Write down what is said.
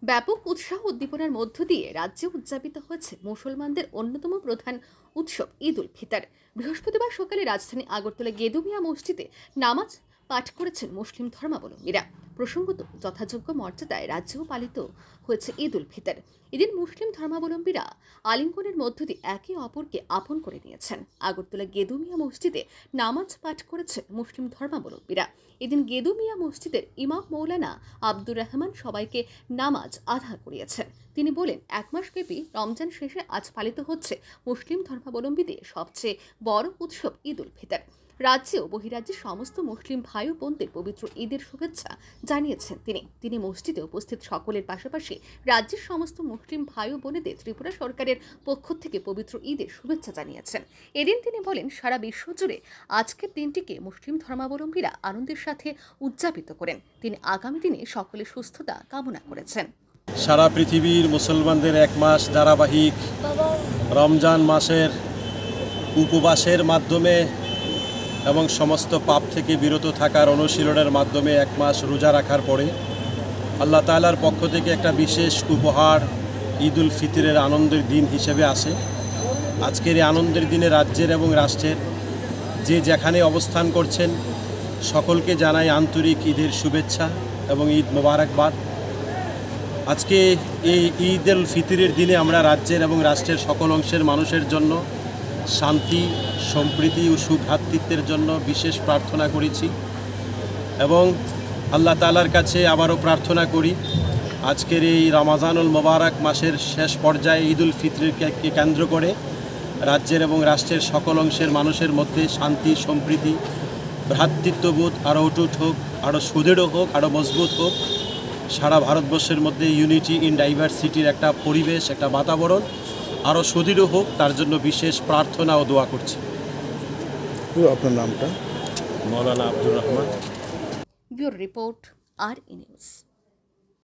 ব্যাপক উৎসাহ উদ্দীপনার মধ্য দিয়ে রাজ্যে উদযাপিত হয়েছে মুসলমানদের অন্যতম প্রধান উৎসব ঈদ উল ফিতর। বৃহস্পতিবার সকালে রাজধানী আগরতলা গেদুমিয়া মসজিদে নামাজ পাঠ করেছেন মুসলিম ধর্মাবলম্বীরা। প্রসঙ্গত, যথাযোগ্য মর্যাদায় রাজ্যেও পালিত হয়েছে ঈদ উল ফিতর। এদিন মুসলিম ধর্মাবলম্বীরা আলিঙ্গনের মধ্য দিয়ে একে অপরকে আপন করে নিয়েছেন। আগরতলা গেদুমিয়া মসজিদে নামাজ পাঠ করেছেন মুসলিম ধর্মাবলম্বীরা। এদিন গেদুমিয়া মসজিদের ইমাম মৌলানা আব্দুর রহমান সবাইকে নামাজ আদা করিয়েছেন। তিনি বলেন, এক মাসব্যাপী রমজান শেষে আজ পালিত হচ্ছে মুসলিম ধর্মাবলম্বীদের সবচেয়ে বড় উৎসব ঈদ উল ফিতর। রাজ্যে ও বহিরাজ্যের সমস্ত মুসলিম ভাই ও বোনদের পবিত্র ঈদের শুভেচ্ছা জানিয়েছেন তিনি মসজিদে উপস্থিত সকলের পাশাপাশি রাজ্যের সমস্ত মুসলিম ভাই ও বোনেদের ত্রিপুরা সরকারের পক্ষ থেকে পবিত্র ঈদের শুভেচ্ছা জানিয়েছেন। এদিন তিনি বলেন, সারা বিশ্ব জুড়ে আজকের দিনটিকে মুসলিম ধর্মাবলম্বীরা আনন্দের সাথে উদযাপিত করেন। তিনি আগামী দিনে সকলের সুস্থতা কামনা করেছেন। সারা পৃথিবীর মুসলমানদের এক মাস ধারাবাহিক রমজান মাসের উপবাসের মাধ্যমে এবং সমস্ত পাপ থেকে বিরত থাকার অনুশীলনের মাধ্যমে এক মাস রোজা রাখার পরে আল্লাহ তাআলার পক্ষ থেকে একটা বিশেষ উপহার ঈদ উল ফিতরের আনন্দের দিন হিসেবে আসে। আজকের এই আনন্দের দিনে রাজ্যের এবং রাষ্ট্রের যে যেখানে অবস্থান করছেন সকলকে জানাই আন্তরিক ঈদের শুভেচ্ছা এবং ঈদ মোবারকবাদ। আজকে এই ঈদ উল ফিতরের দিনে আমরা রাজ্যের এবং রাষ্ট্রের সকল অংশের মানুষের জন্য শান্তি, সম্প্রীতি ও সুভ্রাতৃত্বের জন্য বিশেষ প্রার্থনা করেছি এবং আল্লাহ তাআলার কাছে আবারও প্রার্থনা করি আজকের এই রমজানুল মোবারক মাসের শেষ পর্যায়ে ঈদ উল ফিতরকে কেন্দ্র করে রাজ্যের এবং রাষ্ট্রের সকল অংশের মানুষের মধ্যে শান্তি, সম্প্রীতি, ভ্রাতৃত্ববোধ আরও অটুট হোক, আরও সুদৃঢ় হোক, আরও মজবুত হোক। সারা ভারতবর্ষের মধ্যে ইউনিটি ইন ডাইভার্সিটির একটা পরিবেশ, একটা বাতাবরণ আরও সুদৃঢ় হোক, তার জন্য বিশেষ প্রার্থনা ও দোয়া করছি। আপনার নামটা? মৌলানা আব্দুর রহমান। ব্যুরো রিপোর্ট, আর নিউজ।